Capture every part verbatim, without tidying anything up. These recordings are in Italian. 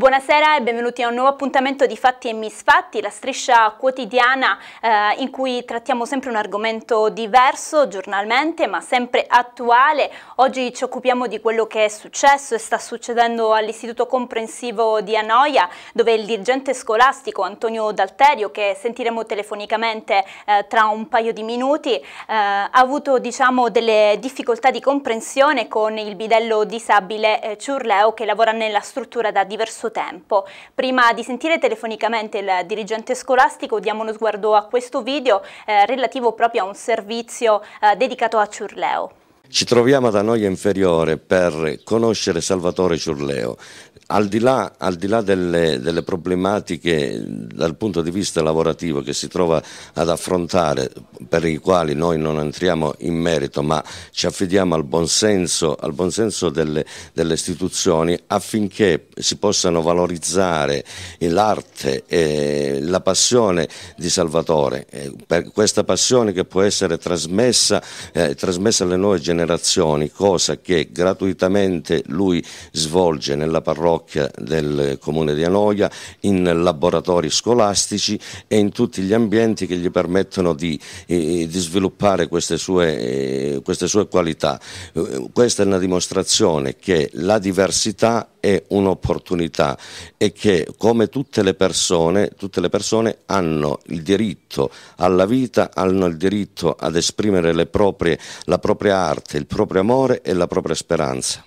Buonasera e benvenuti a un nuovo appuntamento di Fatti e Misfatti, la striscia quotidiana eh, in cui trattiamo sempre un argomento diverso giornalmente ma sempre attuale. Oggi ci occupiamo di quello che è successo e sta succedendo all'Istituto Comprensivo di Anoia, dove il dirigente scolastico Antonio D'Alterio, che sentiremo telefonicamente eh, tra un paio di minuti, eh, ha avuto diciamo delle difficoltà di comprensione con il bidello disabile eh, Ciurleo, che lavora nella struttura da diverso tempo. Prima di sentire telefonicamente il dirigente scolastico, diamo uno sguardo a questo video eh, relativo proprio a un servizio eh, dedicato a Ciurleo. Ci troviamo ad Anoia Inferiore per conoscere Salvatore Ciurleo. Al di là, al di là delle, delle problematiche dal punto di vista lavorativo che si trova ad affrontare, per i quali noi non entriamo in merito, ma ci affidiamo al buonsenso, al buonsenso delle, delle istituzioni affinché si possano valorizzare l'arte e la passione di Salvatore, eh, per questa passione che può essere trasmessa, eh, trasmessa alle nuove generazioni, cosa che gratuitamente lui svolge nella parrocchia del Comune di Anoia, in laboratori scolastici e in tutti gli ambienti che gli permettono di, eh, di sviluppare queste sue, eh, queste sue qualità. Eh, questa è una dimostrazione che la diversità è un'opportunità e che, come tutte le persone, tutte le persone hanno il diritto alla vita, hanno il diritto ad esprimere le proprie, la propria arte, il proprio amore e la propria speranza.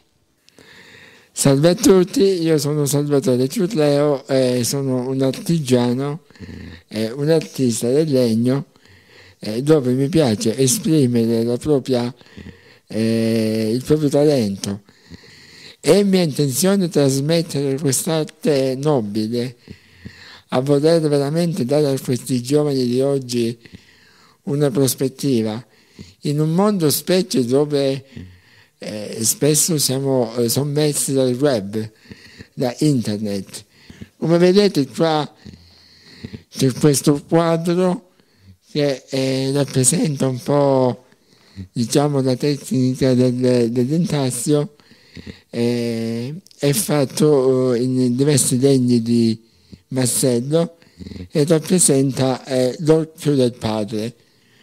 Salve a tutti, io sono Salvatore Ciurleo e sono un artigiano, eh, un artista del legno, eh, dove mi piace esprimere la propria, eh, il proprio talento. È mia intenzione trasmettere quest'arte nobile, a voler veramente dare a questi giovani di oggi una prospettiva, in un mondo specie dove Eh, spesso siamo eh, sommessi dal web, da internet. Come vedete qua c'è questo quadro che eh, rappresenta un po', diciamo, la tecnica del, dell'intarsio, eh, è fatto eh, in diversi legni di massello e rappresenta eh, l'occhio del padre.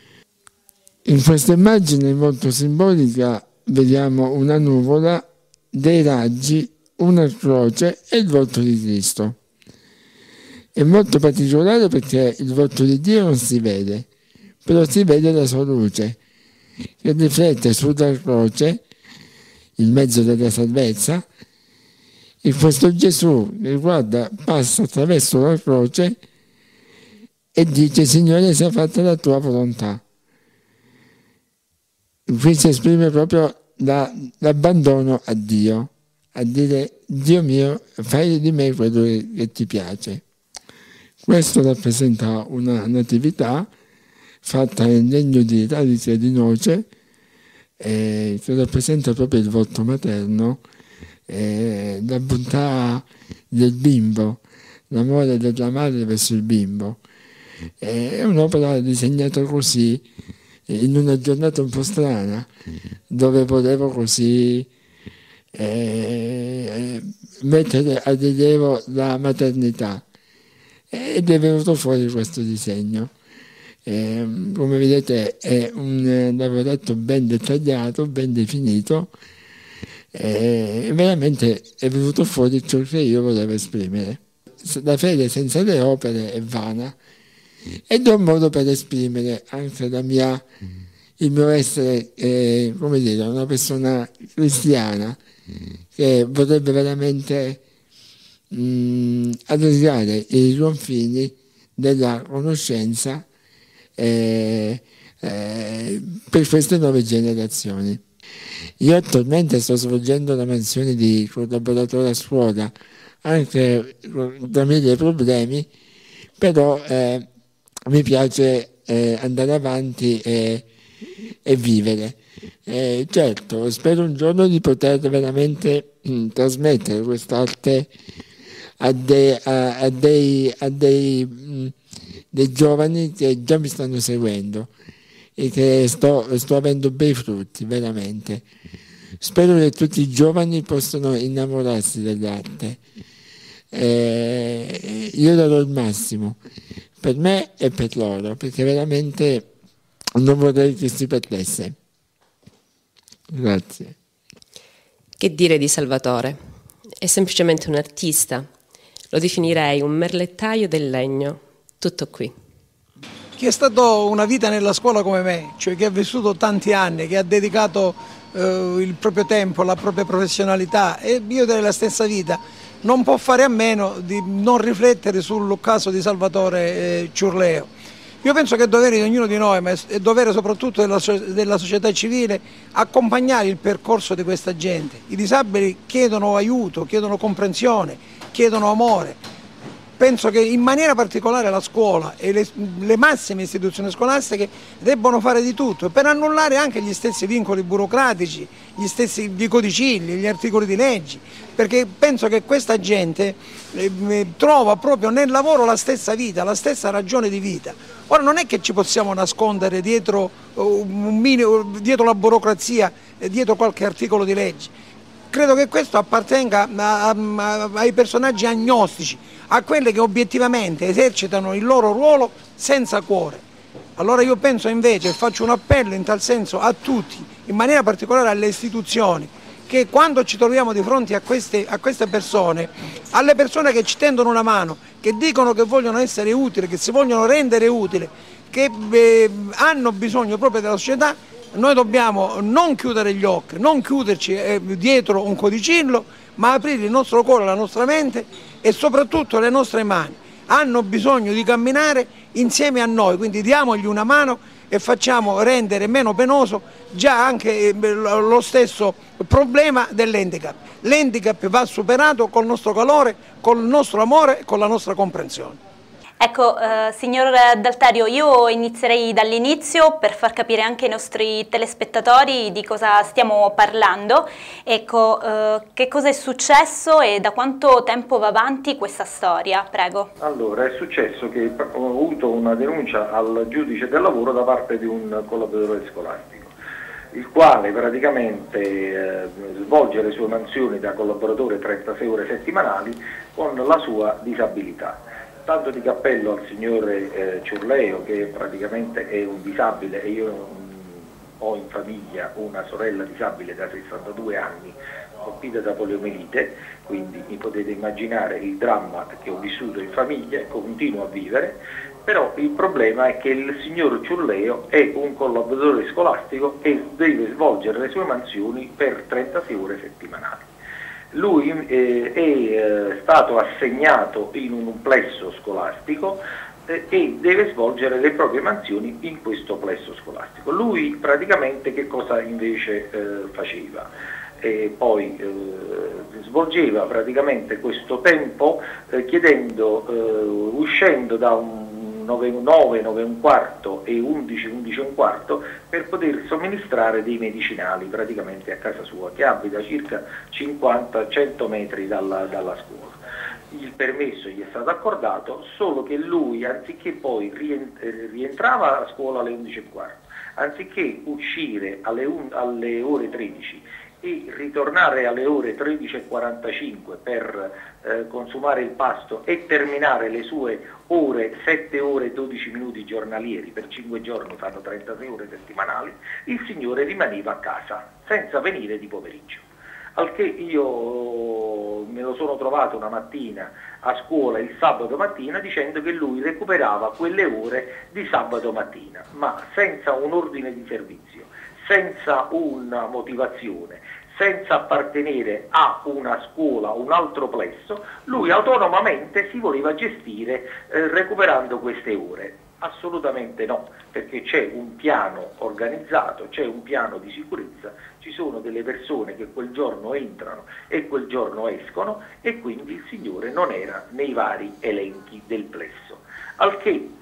In questa immagine molto simbolica vediamo una nuvola, dei raggi, una croce e il volto di Cristo. È molto particolare perché il volto di Dio non si vede, però si vede la sua luce, che riflette sulla croce, il mezzo della salvezza, e questo Gesù che guarda, passa attraverso la croce e dice: Signore, sia fatta la tua volontà. Qui si esprime proprio l'abbandono a Dio, a dire: Dio mio, fai di me quello che, che ti piace. Questo rappresenta una natività fatta in legno di radice di noce, eh, che rappresenta proprio il volto materno, eh, la bontà del bimbo, l'amore della madre verso il bimbo. Eh, è un'opera disegnata così, in una giornata un po' strana, dove volevo così eh, mettere a rilievo la maternità, ed è venuto fuori questo disegno. Eh, come vedete è un lavoretto ben dettagliato, ben definito, e eh, veramente è venuto fuori ciò che io volevo esprimere. La fede senza le opere è vana, ed è un modo per esprimere anche la mia, il mio essere, eh, come dire, una persona cristiana che vorrebbe veramente mh, allargare i confini della conoscenza eh, eh, per queste nuove generazioni. Io attualmente sto svolgendo la mansione di collaboratore a scuola, anche tra mille problemi, però eh, mi piace eh, andare avanti e, e vivere. Eh, certo, spero un giorno di poter veramente mh, trasmettere quest'arte a, de, a, a, dei, a dei, mh, dei giovani che già mi stanno seguendo e che sto, sto avendo bei frutti, veramente. Spero che tutti i giovani possano innamorarsi dell'arte. eh, io darò il massimo per me e per loro, perché veramente non vorrei che si perdesse. Grazie. Che dire di Salvatore? È semplicemente un artista. Lo definirei un merlettaio del legno. Tutto qui. Chi è stato una vita nella scuola come me, cioè che ha vissuto tanti anni, che ha dedicato eh, il proprio tempo, la propria professionalità, e io direi la stessa vita, non può fare a meno di non riflettere sul caso di Salvatore eh, Ciurleo. Io penso che è dovere di ognuno di noi, ma è dovere soprattutto della, della società civile, accompagnare il percorso di questa gente. I disabili chiedono aiuto, chiedono comprensione, chiedono amore. Penso che in maniera particolare la scuola e le, le massime istituzioni scolastiche debbono fare di tutto per annullare anche gli stessi vincoli burocratici, gli stessi gli codicilli, gli articoli di leggi, perché penso che questa gente eh, trova proprio nel lavoro la stessa vita, la stessa ragione di vita. Ora non è che ci possiamo nascondere dietro, un minimo, dietro la burocrazia, dietro qualche articolo di legge. Credo che questo appartenga a, a, ai personaggi agnostici, a quelli che obiettivamente esercitano il loro ruolo senza cuore. Allora io penso invece, e faccio un appello in tal senso a tutti, in maniera particolare alle istituzioni, che quando ci troviamo di fronte a queste, a queste persone, alle persone che ci tendono una mano, che dicono che vogliono essere utili, che si vogliono rendere utili, che eh, hanno bisogno proprio della società, noi dobbiamo non chiudere gli occhi, non chiuderci eh, dietro un codicillo, ma aprire il nostro cuore, la nostra mente e soprattutto le nostre mani. Hanno bisogno di camminare insieme a noi, quindi diamogli una mano e facciamo rendere meno penoso già anche eh, lo stesso problema dell'handicap. L'handicap va superato col nostro calore, col nostro amore e con la nostra comprensione. Ecco, eh, signor Daltario, io inizierei dall'inizio per far capire anche ai nostri telespettatori di cosa stiamo parlando. Ecco, eh, che cosa è successo e da quanto tempo va avanti questa storia? Prego. Allora, è successo che ho avuto una denuncia al giudice del lavoro da parte di un collaboratore scolastico, il quale praticamente eh, svolge le sue mansioni da collaboratore trentasei ore settimanali con la sua disabilità. Tanto di cappello al signore eh, Ciurleo, che praticamente è un disabile, e io mh, ho in famiglia una sorella disabile da sessantadue anni, colpita da poliomielite, quindi mi potete immaginare il dramma che ho vissuto in famiglia e continuo a vivere. Però il problema è che il signor Ciurleo è un collaboratore scolastico e deve svolgere le sue mansioni per trentasei ore settimanali. Lui eh, è eh, stato assegnato in un plesso scolastico eh, e deve svolgere le proprie mansioni in questo plesso scolastico. Lui praticamente che cosa invece eh, faceva? E poi eh, svolgeva praticamente questo tempo eh, chiedendo, eh, uscendo da un nove, nove, nove e un quarto e undici, undici e un quarto per poter somministrare dei medicinali praticamente a casa sua, che abita circa cinquanta cento metri dalla, dalla scuola. Il permesso gli è stato accordato, solo che lui, anziché poi rientrava a scuola alle undici e un quarto, anziché uscire alle, un, alle ore tredici e ritornare alle ore tredici e quarantacinque per eh, consumare il pasto e terminare le sue ore, sette ore e dodici minuti giornalieri, per cinque giorni fanno trentasei ore settimanali, il signore rimaneva a casa senza venire di pomeriggio. Al che io me lo sono trovato una mattina a scuola il sabato mattina dicendo che lui recuperava quelle ore di sabato mattina, ma senza un ordine di servizio, senza una motivazione, senza appartenere a una scuola, un altro plesso, lui autonomamente si voleva gestire eh, recuperando queste ore. Assolutamente no, perché c'è un piano organizzato, c'è un piano di sicurezza, ci sono delle persone che quel giorno entrano e quel giorno escono e quindi il signore non era nei vari elenchi del plesso. Al che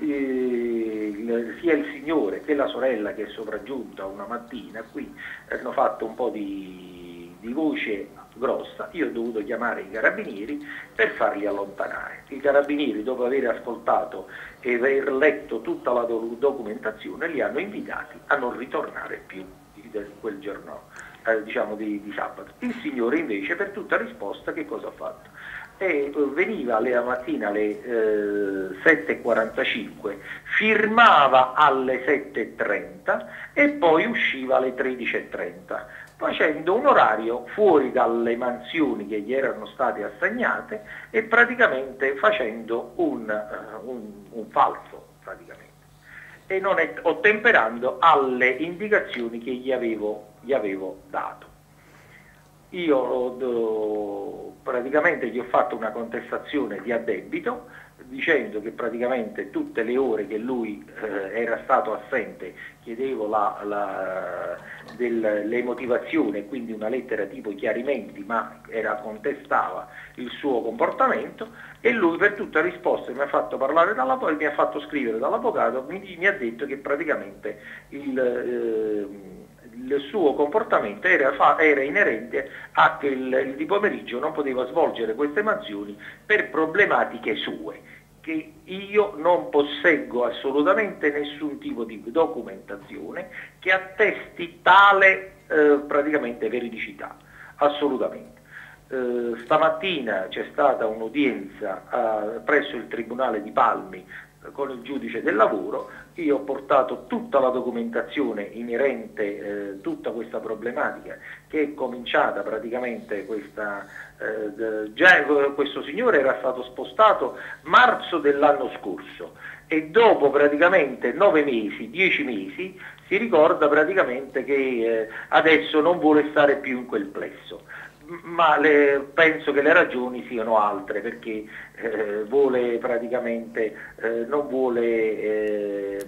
eh, sia il signore che la sorella che è sopraggiunta una mattina qui hanno fatto un po' di, di voce grossa, io ho dovuto chiamare i carabinieri per farli allontanare. I carabinieri, dopo aver ascoltato e aver letto tutta la documentazione, li hanno invitati a non ritornare più quel giorno, eh, diciamo di, di sabato. Il signore invece, per tutta risposta, che cosa ha fatto? e veniva la mattina alle eh, sette e quarantacinque, firmava alle sette e trenta e poi usciva alle tredici e trenta, facendo un orario fuori dalle mansioni che gli erano state assegnate e praticamente facendo un, uh, un, un falso praticamente, e non è, ottemperando alle indicazioni che gli avevo, gli avevo dato. Io do, praticamente gli ho fatto una contestazione di addebito dicendo che praticamente tutte le ore che lui eh, era stato assente chiedevo la, la, del, le motivazioni, quindi una lettera tipo chiarimenti, ma era, contestava il suo comportamento, e lui per tutta risposta mi ha fatto parlare dall'avvocato, mi ha fatto scrivere dall'avvocato, mi, mi ha detto che praticamente il... Eh, il suo comportamento era, fa, era inerente a che il, il di pomeriggio non poteva svolgere queste mansioni per problematiche sue, che io non posseggo assolutamente nessun tipo di documentazione che attesti tale eh, praticamente veridicità, assolutamente. Eh, stamattina c'è stata un'udienza eh, presso il Tribunale di Palmi con il giudice del lavoro. Io ho portato tutta la documentazione inerente eh, tutta questa problematica, che è cominciata praticamente questa, eh, già questo signore era stato spostato marzo dell'anno scorso e dopo praticamente nove mesi, dieci mesi si ricorda praticamente che eh, adesso non vuole stare più in quel plesso. Ma le, penso che le ragioni siano altre, perché eh, vuole praticamente, eh, non vuole... Eh,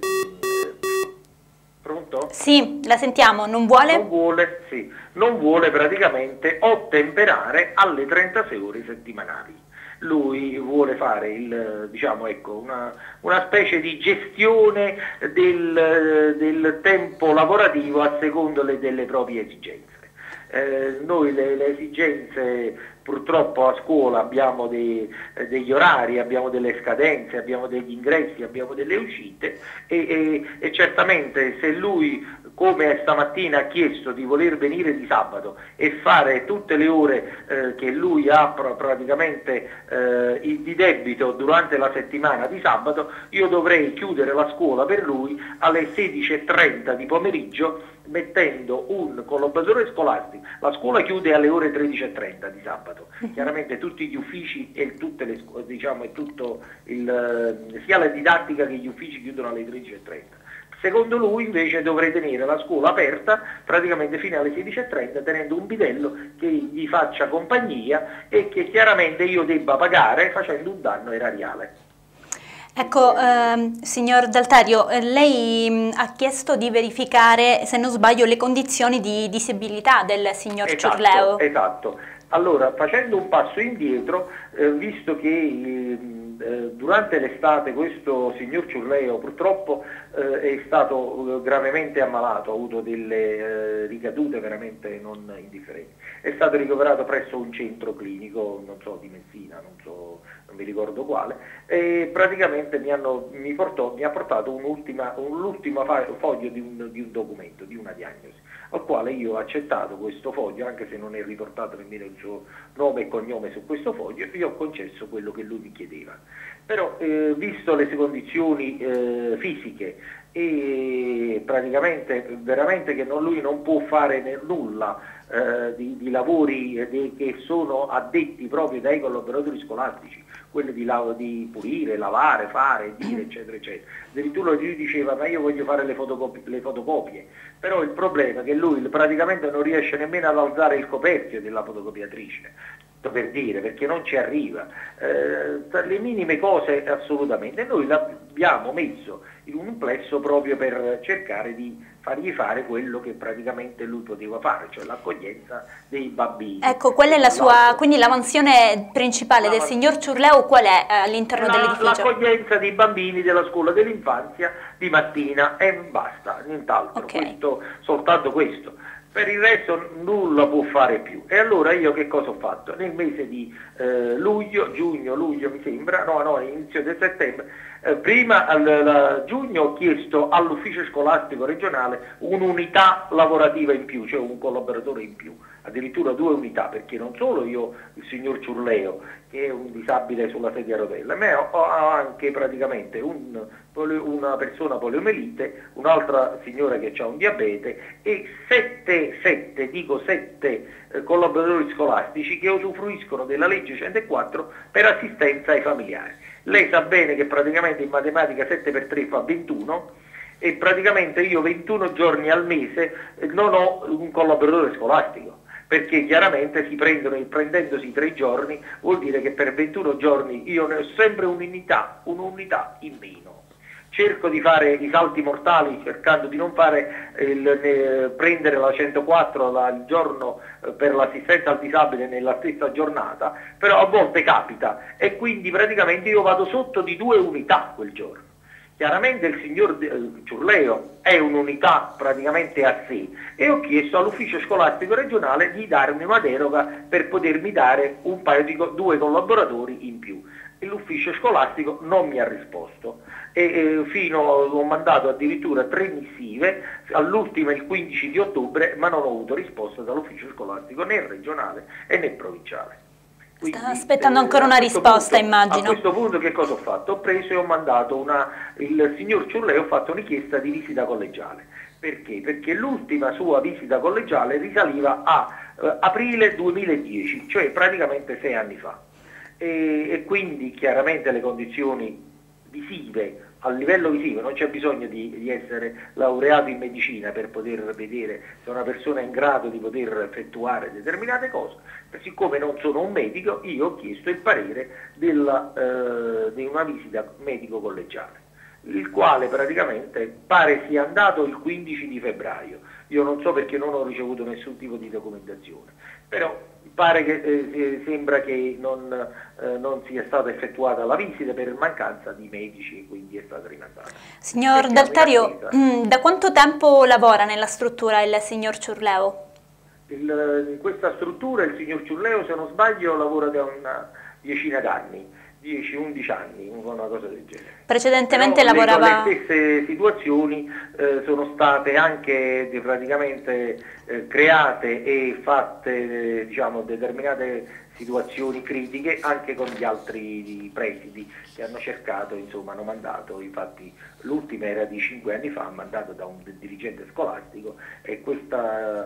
pronto? Sì, la sentiamo, non vuole? Non vuole, sì, non vuole praticamente ottemperare alle trentasei ore settimanali. Lui vuole fare il, diciamo, ecco, una, una specie di gestione del, del tempo lavorativo a secondo le, delle proprie esigenze. Eh, noi le, le esigenze purtroppo a scuola abbiamo dei, eh, degli orari, abbiamo delle scadenze, abbiamo degli ingressi, abbiamo delle uscite e, e, e certamente se lui, come stamattina ha chiesto di voler venire di sabato e fare tutte le ore eh, che lui ha pr praticamente eh, di debito durante la settimana di sabato, io dovrei chiudere la scuola per lui alle sedici e trenta di pomeriggio, mettendo un collaboratore scolastico. La scuola chiude alle ore tredici e trenta di sabato, chiaramente tutti gli uffici e tutte le, diciamo, e tutto il, sia la didattica che gli uffici chiudono alle tredici e trenta. Secondo lui invece dovrei tenere la scuola aperta praticamente fino alle sedici e trenta, tenendo un bidello che gli faccia compagnia e che chiaramente io debba pagare facendo un danno erariale. Ecco, ehm, signor Daltario, lei mh, ha chiesto di verificare, se non sbaglio, le condizioni di disabilità del signor Esatto, Ciurleo. esatto. Allora, facendo un passo indietro, eh, visto che eh, durante l'estate questo signor Ciurleo purtroppo eh, è stato eh, gravemente ammalato, ha avuto delle eh, ricadute veramente non indifferenti. È stato ricoverato presso un centro clinico, non so, di Messina, non so, non mi ricordo quale, e praticamente mi, hanno, mi, portò, mi ha portato un'ultima un foglio di un, di un documento, di una diagnosi, al quale io ho accettato questo foglio, anche se non è riportato nemmeno il suo nome e cognome su questo foglio, io ho concesso quello che lui mi chiedeva. Però, eh, visto le sue condizioni eh, fisiche e praticamente veramente che non, lui non può fare nulla eh, di, di lavori eh, di, che sono addetti proprio dai collaboratori scolastici, quelli di, di pulire, lavare, fare, dire, eccetera, eccetera. Addirittura lui diceva: ma io voglio fare le fotocopie, le fotocopie. Però il problema è che lui praticamente non riesce nemmeno ad alzare il coperchio della fotocopiatrice, per dire, perché non ci arriva, eh, per le minime cose assolutamente. Noi l'abbiamo messo in un plesso proprio per cercare di fargli fare quello che praticamente lui poteva fare, cioè l'accoglienza dei bambini. Ecco, qual è la sua, quindi la mansione principale la del signor Ciurleo qual è eh, all'interno dell'edificio? L'accoglienza dei bambini della scuola dell'infanzia di mattina e basta, nient'altro, Okay. questo, soltanto questo. Per il resto nulla può fare più. E allora io che cosa ho fatto? Nel mese di eh, luglio, giugno, luglio mi sembra, no, no, inizio del settembre, Eh, prima a giugno ho chiesto all'ufficio scolastico regionale un'unità lavorativa in più, cioè un collaboratore in più, addirittura due unità, perché non solo io, il signor Ciurleo, che è un disabile sulla sedia a rotella, ma ho, ho anche praticamente un, una persona poliomelite, un'altra signora che ha un diabete e sette, sette, dico sette eh, collaboratori scolastici che usufruiscono della legge centoquattro per assistenza ai familiari. Lei sa bene che praticamente in matematica sette per tre fa ventuno e praticamente io ventuno giorni al mese non ho un collaboratore scolastico, perché chiaramente si prendono, prendendosi tre giorni vuol dire che per ventuno giorni io ne ho sempre un'unità, un'unità in meno. Cerco di fare i salti mortali cercando di non fare il, ne, prendere la centoquattro la, il giorno eh, per l'assistenza al disabile nella stessa giornata, però a volte capita e quindi praticamente io vado sotto di due unità quel giorno. Chiaramente il signor eh, Ciurleo è un'unità praticamente a sé e ho chiesto all'ufficio scolastico regionale di darmi una deroga per potermi dare un paio di due collaboratori in più. E l'ufficio scolastico non mi ha risposto e eh, fino ho mandato addirittura tre missive, all'ultima il quindici di ottobre, ma non ho avuto risposta dall'ufficio scolastico né regionale e né provinciale. Quindi, sta aspettando eh, ancora una risposta, punto, immagino. A questo punto che cosa ho fatto? Ho preso e ho mandato una, il signor Ciurleo ha fatto una richiesta di visita collegiale. Perché? Perché l'ultima sua visita collegiale risaliva a eh, aprile duemiladieci, cioè praticamente sei anni fa. E, e quindi chiaramente le condizioni visive, a livello visivo non c'è bisogno di, di essere laureato in medicina per poter vedere se una persona è in grado di poter effettuare determinate cose. Siccome non sono un medico, io ho chiesto il parere della, eh, di una visita medico collegiale, il quale praticamente pare sia andato il quindici di febbraio. Io non so perché non ho ricevuto nessun tipo di documentazione, però pare che eh, sembra che non, eh, non sia stata effettuata la visita per mancanza di medici e quindi è stata rimandata. Signor Daltario, mh, da quanto tempo lavora nella struttura il signor Ciurleo? Il, in questa struttura il signor Ciurleo, se non sbaglio, lavora da una decina d'anni, dieci undici anni, una cosa del genere. Precedentemente Però lavorava... Le, le stesse situazioni eh, sono state anche eh, praticamente eh, create e fatte eh, diciamo determinate situazioni critiche anche con gli altri presidi che hanno cercato, insomma hanno mandato, infatti l'ultima era di cinque anni fa, mandato da un dirigente scolastico e questa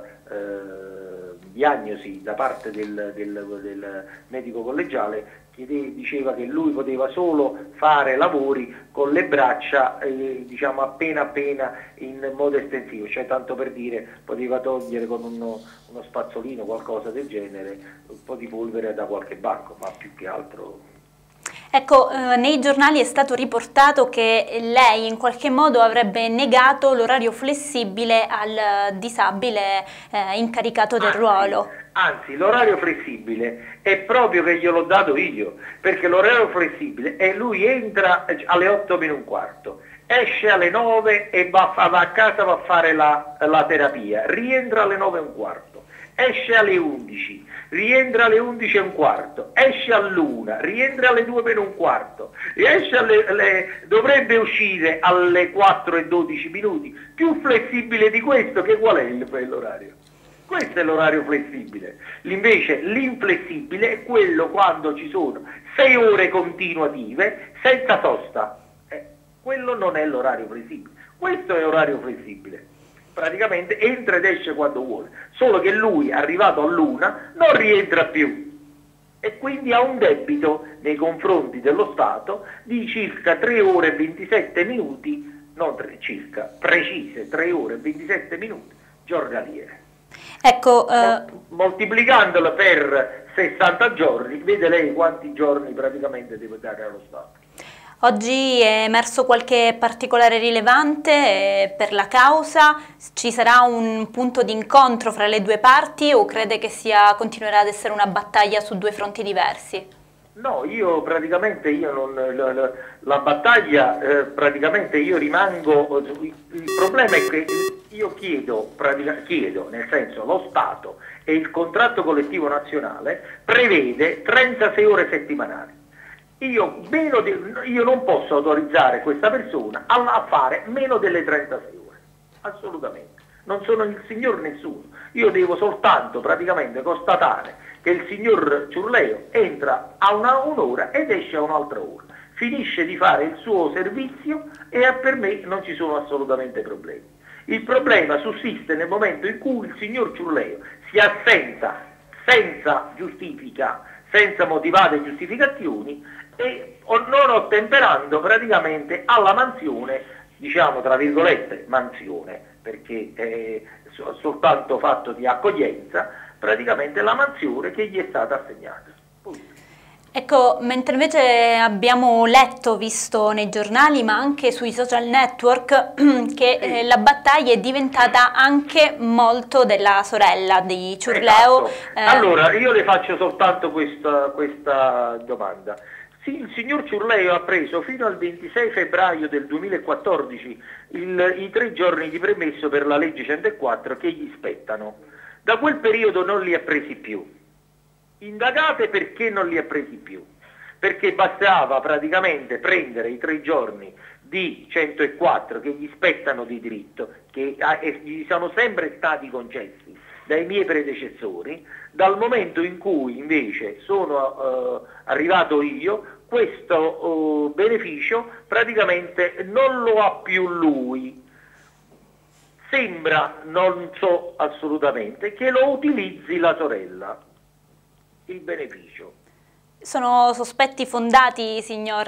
eh, diagnosi da parte del, del, del medico collegiale chiede, diceva che lui poteva solo fare lavori con le braccia eh, diciamo appena appena in modo estensivo, cioè tanto per dire poteva togliere con uno, uno spazzolino qualcosa del genere un po' di polvere da qualche banco, ma più che altro. Ecco, eh, nei giornali è stato riportato che lei in qualche modo avrebbe negato l'orario flessibile al disabile eh, incaricato del anzi, ruolo. Anzi, l'orario flessibile è proprio che gliel'ho dato io, perché l'orario flessibile è lui entra alle otto meno un quarto, esce alle nove e va, va a casa, va a fare la, la terapia, rientra alle nove e un quarto, esce alle undici, rientra alle undici e un quarto, esce all'una, rientra alle due meno un quarto, esce alle, alle, dovrebbe uscire alle quattro e dodici minuti. Più flessibile di questo che qual è l'orario? Questo è l'orario flessibile. Invece l'inflessibile è quello quando ci sono sei ore continuative senza sosta. Eh, quello non è l'orario flessibile. Questo è orario flessibile. Praticamente entra ed esce quando vuole, solo che lui, arrivato all'una, non rientra più e quindi ha un debito nei confronti dello Stato di circa tre ore e ventisette minuti, non tre, circa, precise tre ore e ventisette minuti giornaliere. Ecco, eh... moltiplicandolo per sessanta giorni, vede lei quanti giorni praticamente deve dare allo Stato. Oggi è emerso qualche particolare rilevante per la causa? Ci sarà un punto di incontro fra le due parti o crede che sia, continuerà ad essere una battaglia su due fronti diversi? No, io praticamente io non, la, la, la battaglia eh, praticamente io rimango, il problema è che io chiedo, pratica, chiedo, nel senso lo Stato e il contratto collettivo nazionale prevede trentasei ore settimanali. io, meno di, io non posso autorizzare questa persona a, a fare meno delle trentasei ore, assolutamente. Non sono il signor nessuno, io devo soltanto praticamente constatare che il signor Ciurleo entra a una un'ora ed esce a un'altra ora, finisce di fare il suo servizio e per me non ci sono assolutamente problemi. Il problema sussiste nel momento in cui il signor Ciurleo si assenta senza giustifica, senza motivate giustificazioni e non ottemperando praticamente alla mansione, diciamo tra virgolette mansione, perché è soltanto fatto di accoglienza, praticamente la mansione che gli è stata assegnata. Punto. Ecco, mentre invece abbiamo letto, visto nei giornali, ma anche sui social network, che sì. eh, la battaglia è diventata anche molto della sorella di Ciurleo. Esatto. Eh... Allora, io le faccio soltanto questa, questa domanda. Sì, il signor Ciurleo ha preso fino al ventisei febbraio del duemilaquattordici il, i tre giorni di permesso per la legge centoquattro che gli spettano. Da quel periodo non li ha presi più. Indagate perché non li ha presi più, perché bastava praticamente prendere i tre giorni di centoquattro che gli spettano di diritto, che eh, gli sono sempre stati concessi dai miei predecessori. Dal momento in cui invece sono eh, arrivato io, questo eh, beneficio praticamente non lo ha più lui. Sembra, non so assolutamente, che lo utilizzi la sorella. Il beneficio. Sono sospetti fondati, signor?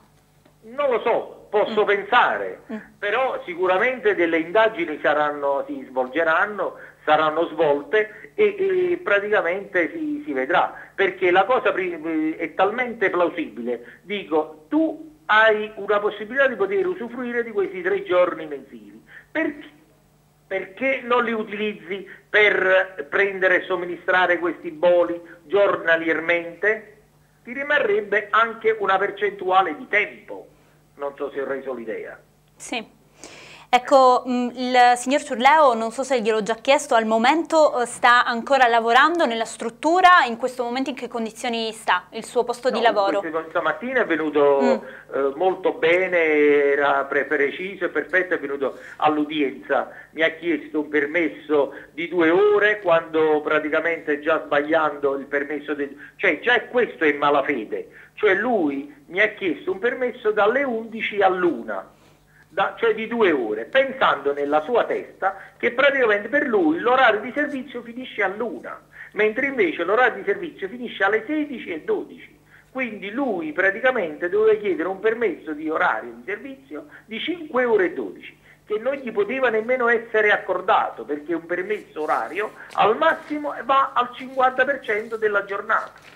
Non lo so, posso mm. pensare, mm. però sicuramente delle indagini saranno, si svolgeranno, saranno svolte e, e praticamente si, si vedrà, perché la cosa è talmente plausibile. Dico, tu hai una possibilità di poter usufruire di questi tre giorni mensili, perché? Perché non li utilizzi per prendere e somministrare questi boli giornaliermente? Ti rimarrebbe anche una percentuale di tempo. Non so se ho reso l'idea. Sì. Ecco, il signor Ciurleo, non so se gliel'ho già chiesto, al momento sta ancora lavorando nella struttura, in questo momento in che condizioni sta il suo posto no, di lavoro? Stamattina è venuto mm. eh, molto bene, era pre preciso e perfetto, è venuto all'udienza, mi ha chiesto un permesso di due ore quando praticamente già sbagliando il permesso, del... cioè già questo è malafede, cioè lui mi ha chiesto un permesso dalle undici all'una. Da, cioè di due ore, pensando nella sua testa che praticamente per lui l'orario di servizio finisce all'una, mentre invece l'orario di servizio finisce alle sedici e dodici. Quindi lui praticamente doveva chiedere un permesso di orario di servizio di cinque ore e dodici, che non gli poteva nemmeno essere accordato, perché un permesso orario al massimo va al cinquanta per cento della giornata.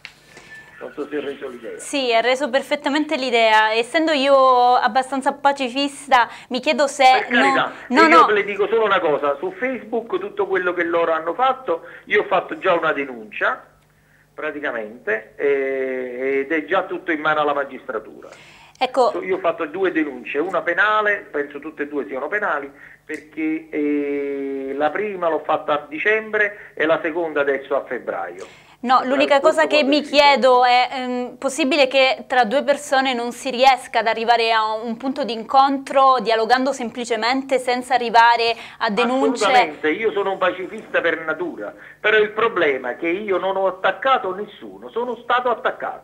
Non so se ho reso l'idea. Sì, ha reso perfettamente l'idea. Essendo io abbastanza pacifista, mi chiedo se... Per carità, no, no, io no. le dico solo una cosa, su Facebook tutto quello che loro hanno fatto, io ho fatto già una denuncia, praticamente, eh, ed è già tutto in mano alla magistratura. Ecco. Io ho fatto due denunce, una penale, penso tutte e due siano penali, perché eh, la prima l'ho fatta a dicembre e la seconda adesso a febbraio. No, l'unica cosa che mi chiedo è ehm, possibile che tra due persone non si riesca ad arrivare a un punto di incontro dialogando semplicemente senza arrivare a denunce? Assolutamente, io sono un pacifista per natura, però il problema è che io non ho attaccato nessuno, sono stato attaccato.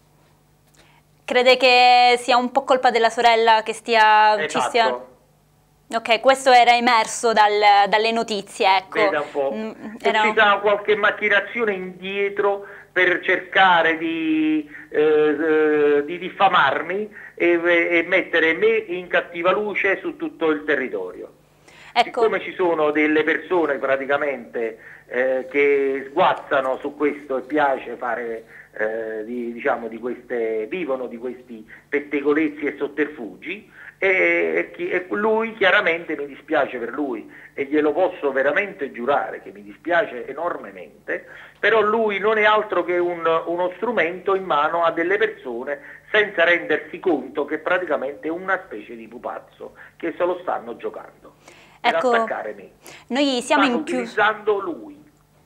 Crede che sia un po' colpa della sorella che stia... Esatto. Ci stia... Ok, questo era emerso dal, dalle notizie, ecco. Veda un po'. Mm, era... Ci sarà qualche macchinazione indietro per cercare di, eh, di diffamarmi e, e mettere me in cattiva luce su tutto il territorio. Ecco. Siccome ci sono delle persone praticamente eh, che sguazzano su questo e piace fare, eh, di, diciamo, di queste, vivono di questi pettegolezzi e sotterfugi, e, e lui chiaramente, mi dispiace per lui e glielo posso veramente giurare che mi dispiace enormemente, però lui non è altro che un, uno strumento in mano a delle persone senza rendersi conto che praticamente è una specie di pupazzo che se lo stanno giocando per ecco, attaccare me. Noi siamo stanno in utilizzando lui.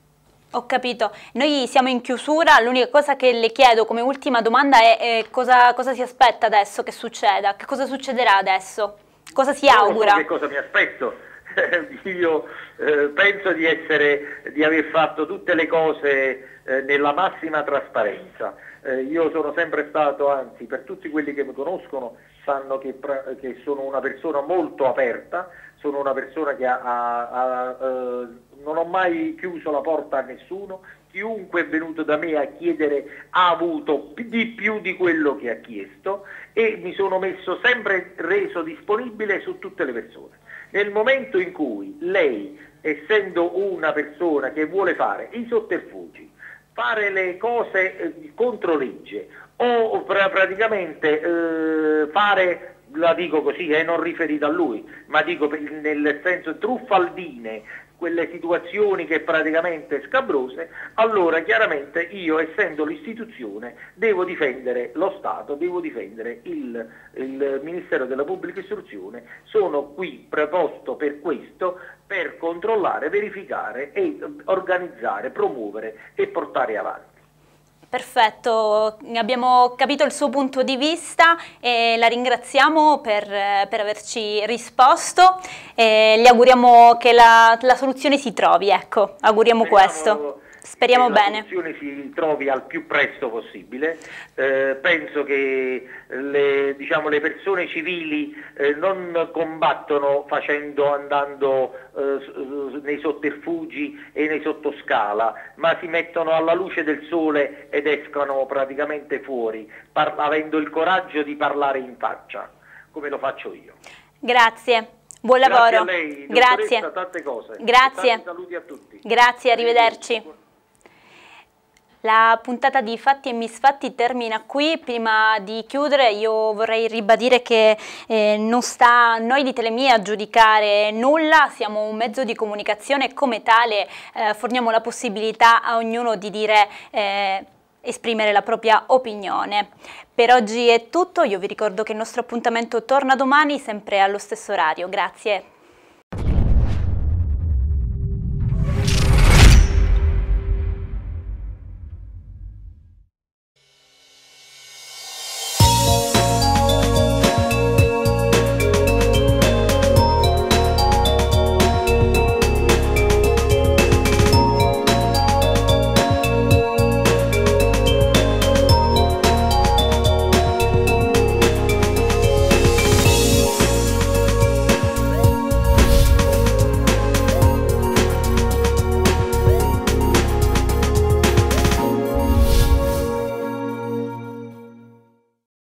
Ho capito, noi siamo in chiusura, l'unica cosa che le chiedo come ultima domanda è, è cosa, cosa si aspetta adesso che succeda, che cosa succederà adesso, cosa si augura? Non so che cosa mi aspetto, io eh, penso di, essere, di aver fatto tutte le cose eh, nella massima trasparenza, eh, io sono sempre stato, anzi per tutti quelli che mi conoscono sanno che, che sono una persona molto aperta, sono una persona che ha, ha, ha, eh, non ho mai chiuso la porta a nessuno, chiunque è venuto da me a chiedere ha avuto di più di quello che ha chiesto e mi sono messo sempre reso disponibile su tutte le persone. Nel momento in cui lei, essendo una persona che vuole fare i sotterfugi, fare le cose eh, contro legge o pra praticamente eh, fare, la dico così, eh, non riferita a lui, ma dico per, nel senso truffaldine, quelle situazioni che praticamente scabrose, allora chiaramente io, essendo l'istituzione, devo difendere lo Stato, devo difendere il, il Ministero della Pubblica Istruzione, sono qui preposto per questo, per controllare, verificare e organizzare, promuovere e portare avanti. Perfetto, abbiamo capito il suo punto di vista e la ringraziamo per, per averci risposto e le auguriamo che la, la soluzione si trovi, ecco, auguriamo Speriamo questo. Speriamo che bene. la soluzione si trovi al più presto possibile, eh, penso che le, diciamo, le persone civili eh, non combattono facendo, andando eh, nei sotterfugi e nei sottoscala, ma si mettono alla luce del sole ed escono praticamente fuori, avendo il coraggio di parlare in faccia, come lo faccio io. Grazie. Buon Grazie lavoro. a lei, Grazie. Tante cose. Grazie. Tanti saluti a tutti. Grazie, arrivederci. La puntata di Fatti e Misfatti termina qui. Prima di chiudere io vorrei ribadire che eh, non sta a noi di Telemia giudicare nulla, siamo un mezzo di comunicazione e come tale eh, forniamo la possibilità a ognuno di dire, eh, esprimere la propria opinione. Per oggi è tutto, io vi ricordo che il nostro appuntamento torna domani sempre allo stesso orario. Grazie.